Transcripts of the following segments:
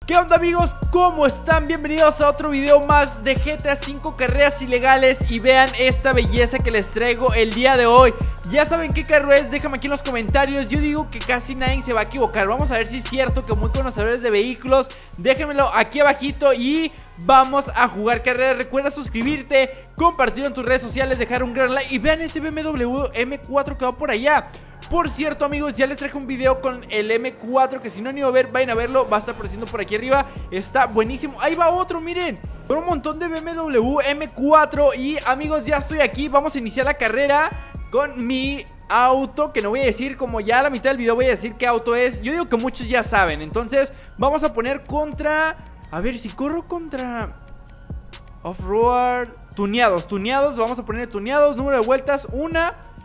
¿Qué onda, amigos? ¿Cómo están? Bienvenidos a otro video más de GTA V carreras ilegales. Y vean esta belleza que les traigo el día de hoy. Ya saben qué carro es, déjame aquí en los comentarios. Yo digo que casi nadie se va a equivocar. Vamos a ver si es cierto que muy conocedores de vehículos. Déjenmelo aquí abajito y vamos a jugar carreras. Recuerda suscribirte, compartirlo en tus redes sociales, dejar un gran like. Y vean ese BMW M4 que va por allá. Por cierto, amigos, ya les traje un video con el M4 que si no han ido a ver, vayan a verlo. Va a estar apareciendo por aquí arriba. Está buenísimo. Ahí va otro, miren. Con un montón de BMW M4. Y amigos, ya estoy aquí. Vamos a iniciar la carrera con mi auto, que no voy a decir, como ya a la mitad del video voy a decir qué auto es. Yo digo que muchos ya saben. Entonces vamos a poner contra... A ver, si corro contra... Off-road... Tuneados, vamos a poner tuneados. Número de vueltas, 1.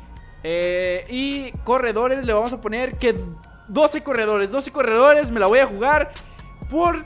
Y corredores le vamos a poner que 12 corredores, me la voy a jugar por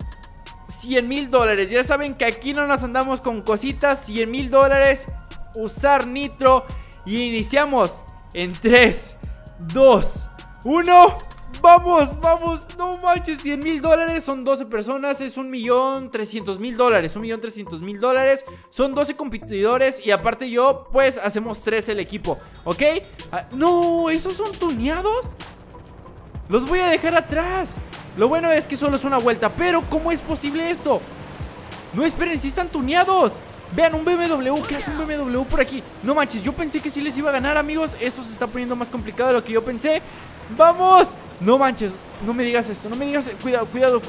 $100,000. Ya saben que aquí no nos andamos con cositas. $100,000, usar nitro. Y iniciamos en 3, 2, 1. Vamos, no manches, $100,000, son 12 personas, es $1,300,000, $1,300,000, son 12 competidores y aparte yo, pues hacemos 3 el equipo, ¿ok? No, ¿esos son tuneados? Los voy a dejar atrás. Lo bueno es que solo es una vuelta, pero ¿cómo es posible esto? No, esperen, sí están tuneados. Vean, un BMW, ¿qué hace un BMW por aquí? No manches, yo pensé que sí les iba a ganar, amigos. Eso se está poniendo más complicado de lo que yo pensé. ¡Vamos! No manches, no me digas esto, no me digas... Cuidado.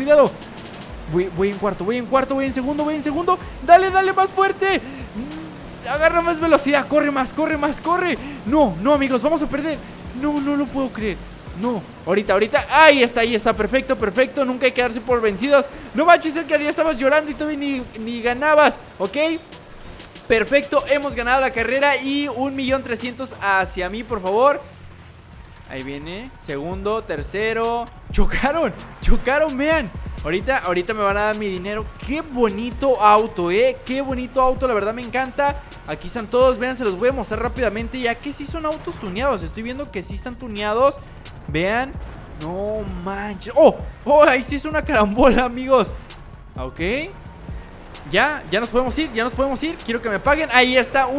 Voy en cuarto, voy en segundo. Dale, más fuerte. Agarra más velocidad, corre más. No, amigos, vamos a perder. No lo puedo creer. No, ahorita. Ahí está, perfecto. Nunca hay que darse por vencidos. No manches, Edgar, ya estabas llorando y todavía ni ganabas, ¿ok? Perfecto, hemos ganado la carrera y 1,300,000 hacia mí, por favor. Ahí viene, segundo, tercero. Chocaron, vean. Ahorita me van a dar mi dinero. Qué bonito auto, qué bonito auto, la verdad me encanta. Aquí están todos, vean, se los voy a mostrar rápidamente. Ya que sí son autos tuneados, estoy viendo que sí están tuneados. Vean, no manches. ¡Oh! Ahí sí es una carambola, amigos. Ok. Ya nos podemos ir, quiero que me paguen. Ahí está,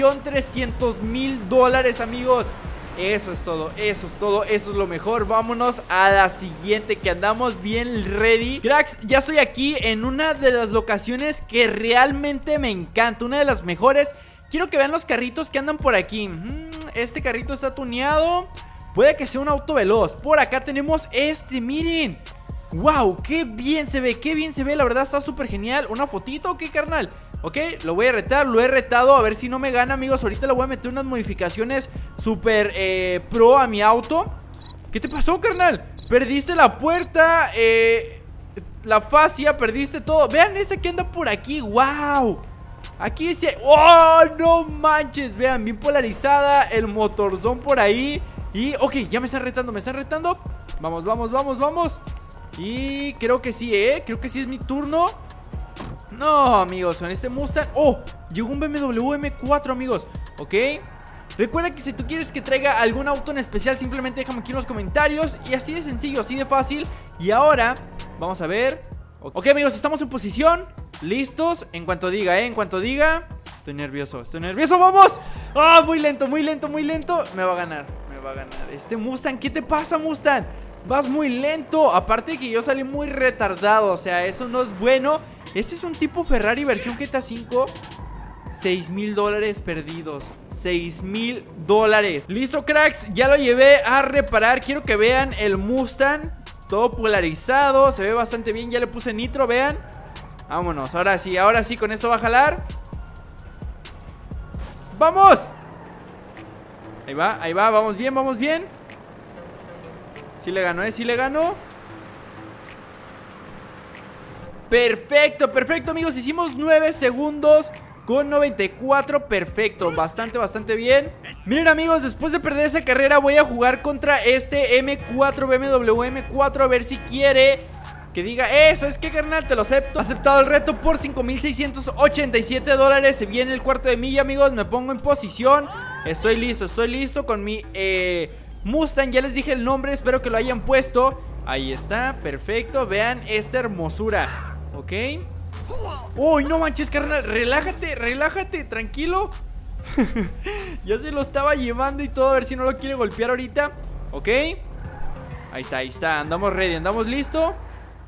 $1,300,000, amigos. Eso es todo, eso es lo mejor. Vámonos a la siguiente, que andamos bien ready. Cracks, ya estoy aquí en una de las locaciones que realmente me encanta, una de las mejores. Quiero que vean los carritos que andan por aquí. Este carrito está tuneado. Puede que sea un auto veloz. Por acá tenemos este, miren. Wow, qué bien se ve, la verdad está súper genial. ¿Una fotito o qué, carnal? Ok, lo voy a retar, lo he retado. A ver si no me gana, amigos. Ahorita le voy a meter unas modificaciones súper pro a mi auto. ¿Qué te pasó, carnal? Perdiste la puerta, la fascia, perdiste todo. Vean ese que anda por aquí, wow. Aquí dice, oh, no manches. Vean, bien polarizada, el motorzón por ahí. Y, ok, ya me están retando. Vamos. Y creo que sí, creo que sí es mi turno. No, amigos, con este Mustang. Oh, llegó un BMW M4, amigos. Ok. Recuerda que si tú quieres que traiga algún auto en especial, simplemente déjame aquí en los comentarios. Y así de sencillo, así de fácil. Y ahora, vamos a ver. Ok, amigos, estamos en posición. Listos, en cuanto diga, Estoy nervioso, ¡vamos! ¡Ah, muy lento! Me va a ganar. Este Mustang, ¿qué te pasa, Mustang? Vas muy lento. Aparte de que yo salí muy retardado, o sea, eso no es bueno. Este es un tipo Ferrari versión GTA V. $6,000 perdidos. $6,000. Listo, cracks, ya lo llevé a reparar. Quiero que vean el Mustang. Todo polarizado, se ve bastante bien. Ya le puse nitro, vean. Vámonos, ahora sí, con esto va a jalar. ¡Vamos! Ahí va, vamos bien. Sí le ganó, Perfecto, amigos. Hicimos 9 segundos con 94, perfecto, bastante bien. Miren, amigos, después de perder esa carrera voy a jugar contra este M4, BMW M4. A ver si quiere que diga, ¿sabes qué, carnal? Te lo acepto. Aceptado el reto por $5,687. Se viene el cuarto de milla, amigos. Me pongo en posición. Estoy listo con mi Mustang. Ya les dije el nombre, espero que lo hayan puesto. Ahí está, perfecto. Vean esta hermosura. Ok. Uy, no manches, carnal. Relájate, relájate, tranquilo. Ya se lo estaba llevando y todo. A ver si no lo quiere golpear ahorita. Ok. Ahí está, ahí está. Andamos ready, andamos listo.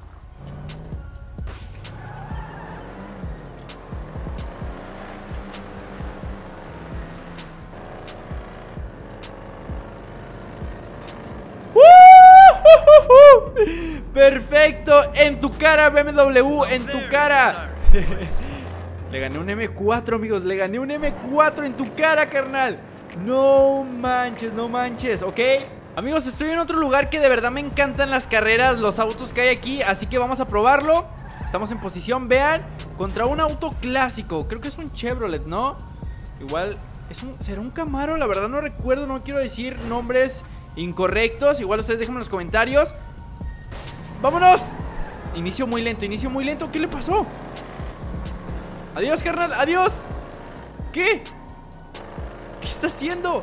Perfecto, en tu cara, BMW, en tu cara. Le gané un M4, amigos. Le gané un M4 en tu cara, carnal. No manches, no manches. Ok, amigos, estoy en otro lugar que de verdad me encantan las carreras, los autos que hay aquí, así que vamos a probarlo. Estamos en posición, vean, contra un auto clásico. Creo que es un Chevrolet, ¿no? Igual, ¿será un Camaro? La verdad no recuerdo, no quiero decir nombres incorrectos. Igual ustedes déjenme en los comentarios. ¡Vámonos! Inicio muy lento, ¿qué le pasó? Adiós, carnal, adiós. ¿Qué? ¿Qué está haciendo?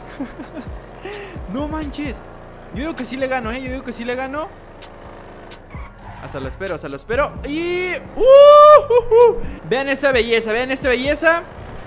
No manches. Yo digo que sí le gano, yo digo que sí le gano. Hasta lo espero. Y... Vean esta belleza, vean esta belleza.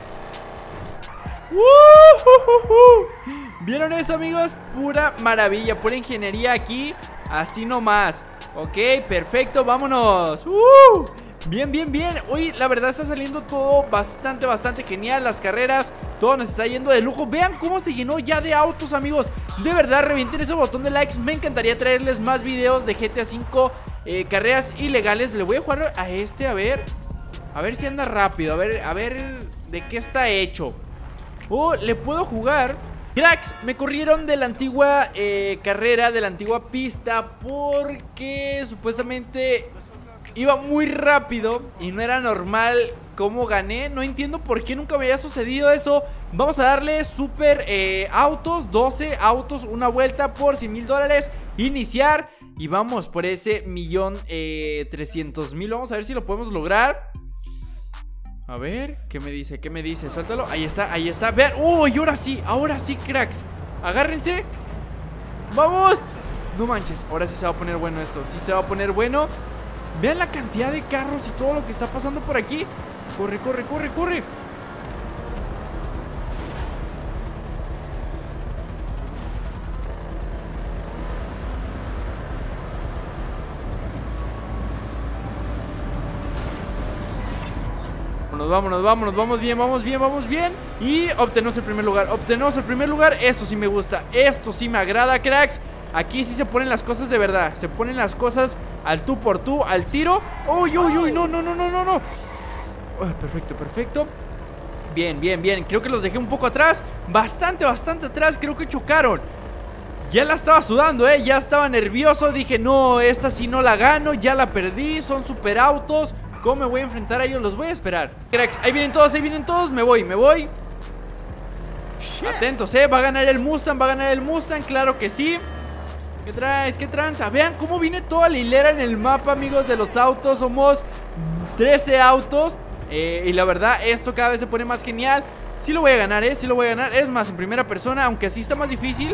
¿Vieron eso, amigos? Pura maravilla, pura ingeniería aquí. Así nomás. Ok, perfecto, vámonos. Bien, bien, bien. Hoy la verdad está saliendo todo bastante genial. Las carreras, todo nos está yendo de lujo. Vean cómo se llenó ya de autos, amigos. De verdad, revienten ese botón de likes. Me encantaría traerles más videos de GTA V, carreras ilegales. Le voy a jugar a este, a ver si anda rápido. A ver de qué está hecho. Le puedo jugar. Cracks, me corrieron de la antigua carrera, de la antigua pista, porque supuestamente iba muy rápido y no era normal cómo gané. No entiendo por qué nunca me había sucedido eso. Vamos a darle super autos, 12 autos, una vuelta por $100,000. Iniciar y vamos por ese 1,300,000. Vamos a ver si lo podemos lograr. A ver, ¿qué me dice? ¿Qué me dice? Suéltalo, ahí está, ahí está. Vean, y ahora sí, cracks. Agárrense. ¡Vamos! No manches, ahora sí se va a poner bueno esto. Sí se va a poner bueno. Vean la cantidad de carros y todo lo que está pasando por aquí. Corre, corre, corre, corre. Vámonos, vamos bien. Y obtenemos el primer lugar, Esto sí me gusta, esto sí me agrada, cracks. Aquí sí se ponen las cosas de verdad. Se ponen las cosas al tú por tú, al tiro. ¡Uy! No. Perfecto. Bien. Creo que los dejé un poco atrás. Bastante atrás, creo que chocaron. Ya la estaba sudando, ya estaba nervioso. Dije, no, esta sí no la gano. Ya la perdí, son super autos. ¿Cómo me voy a enfrentar a ellos? Los voy a esperar. Cracks, ahí vienen todos. Me voy. Atentos, va a ganar el Mustang, claro que sí. ¿Qué traes? ¿Qué tranza? Vean cómo viene toda la hilera en el mapa, amigos, de los autos. Somos 13 autos. Y la verdad, esto cada vez se pone más genial. Sí lo voy a ganar, Es más, en primera persona, aunque así está más difícil.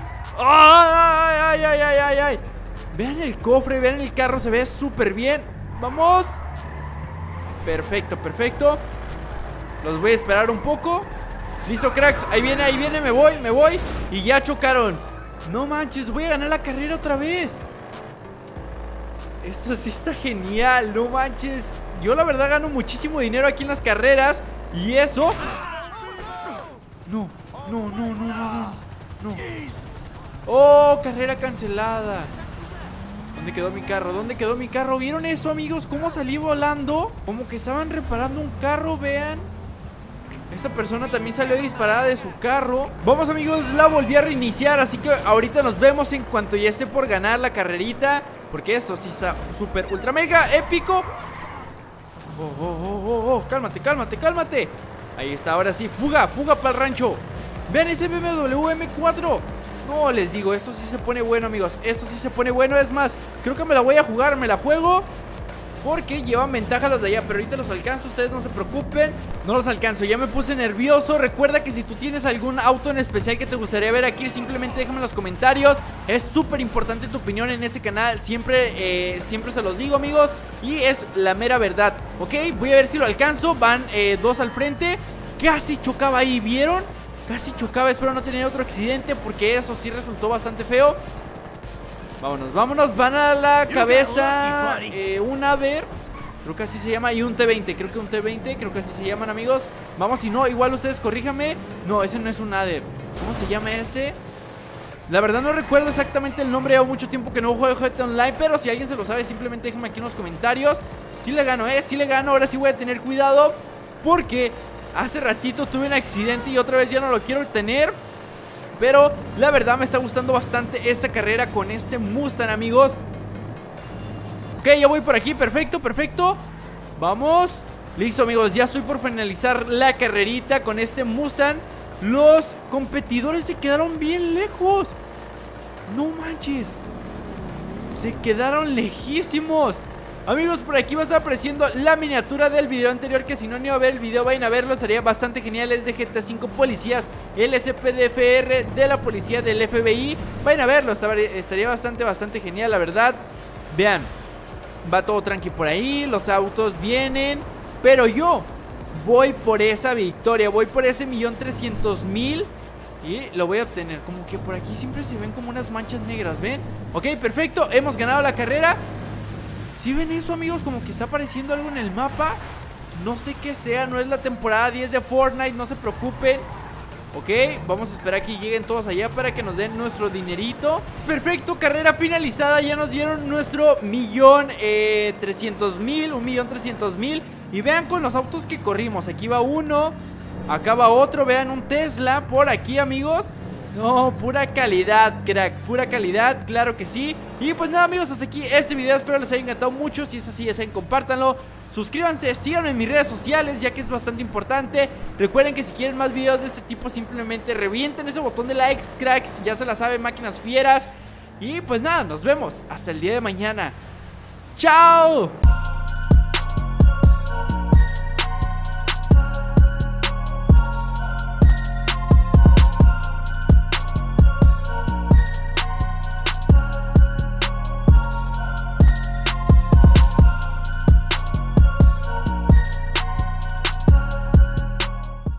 ¡Ay! Vean el cofre, vean el carro, se ve súper bien. ¡Vamos! Perfecto. Los voy a esperar un poco. Listo, cracks, ahí viene, me voy. Y ya chocaron. No manches, voy a ganar la carrera otra vez. Esto sí está genial, no manches. Yo la verdad gano muchísimo dinero aquí en las carreras. Y eso... No. Oh, carrera cancelada. ¿Dónde quedó mi carro? ¿Vieron eso, amigos? ¿Cómo salí volando? Como que estaban reparando un carro, vean. Esta persona también salió disparada de su carro. Vamos, amigos, la volví a reiniciar. Así que ahorita nos vemos en cuanto ya esté por ganar la carrerita. Porque esto sí está súper, ultra, mega épico. Cálmate. Ahí está, ahora sí, fuga para el rancho. Vean ese BMW M4. No, les digo, esto sí se pone bueno, amigos. Esto sí se pone bueno, es más, creo que me la voy a jugar, me la juego. porque llevan ventaja los de allá. Pero ahorita los alcanzo, ustedes no se preocupen. No los alcanzo, ya me puse nervioso. Recuerda que si tú tienes algún auto en especial que te gustaría ver aquí, simplemente déjame en los comentarios. Es súper importante tu opinión en ese canal. Siempre se los digo, amigos, y es la mera verdad. Ok, voy a ver si lo alcanzo. Van dos al frente. Casi chocaba ahí, ¿vieron? Casi chocaba, espero no tener otro accidente, porque eso sí resultó bastante feo. Vámonos, vámonos, van a la cabeza un Aver, creo que así se llama, y un T20, creo que un T20, creo que así se llaman, amigos. Vamos, si no, igual ustedes corríjame. No, ese no es un Aver. ¿Cómo se llama ese? La verdad no recuerdo exactamente el nombre, llevo mucho tiempo que no juego GTA Online, pero si alguien se lo sabe, simplemente déjenme aquí en los comentarios. Sí le gano, sí le gano, ahora sí voy a tener cuidado, porque hace ratito tuve un accidente y otra vez ya no lo quiero tener. Pero la verdad me está gustando bastante esta carrera con este Mustang, amigos. Ok, ya voy por aquí, perfecto, perfecto. Vamos, listo, amigos, ya estoy por finalizar la carrerita con este Mustang. Los competidores se quedaron bien lejos. No manches, se quedaron lejísimos. Amigos, por aquí va a estar apareciendo la miniatura del video anterior, que si no han ido a ver el video, vayan a verlo, sería bastante genial. Es de GTA V Policías, el SPDFR de la policía del FBI. Vayan a verlo, estaría bastante genial, la verdad. Vean, va todo tranqui por ahí, los autos vienen, pero yo voy por esa victoria, voy por ese 1.300.000 y lo voy a obtener. Como que por aquí siempre se ven como unas manchas negras, ¿ven? Ok, perfecto, hemos ganado la carrera. ¿Sí ven eso, amigos? Como que está apareciendo algo en el mapa. No sé qué sea, no es la temporada 10 de Fortnite, no se preocupen. Ok, vamos a esperar que lleguen todos allá para que nos den nuestro dinerito. Perfecto, carrera finalizada. Ya nos dieron nuestro 1.300.000, 1.300.000. Y vean con los autos que corrimos. Aquí va uno, acá va otro. Vean, un Tesla por aquí, amigos. No, pura calidad, crack, pura calidad, claro que sí. Y pues nada, amigos, hasta aquí este video. Espero les haya encantado mucho. Si es así, ya saben, compártanlo. Suscríbanse, síganme en mis redes sociales, ya que es bastante importante. Recuerden que si quieren más videos de este tipo, simplemente revienten ese botón de likes, cracks. Ya se la saben, máquinas fieras. Y pues nada, nos vemos hasta el día de mañana. ¡Chao!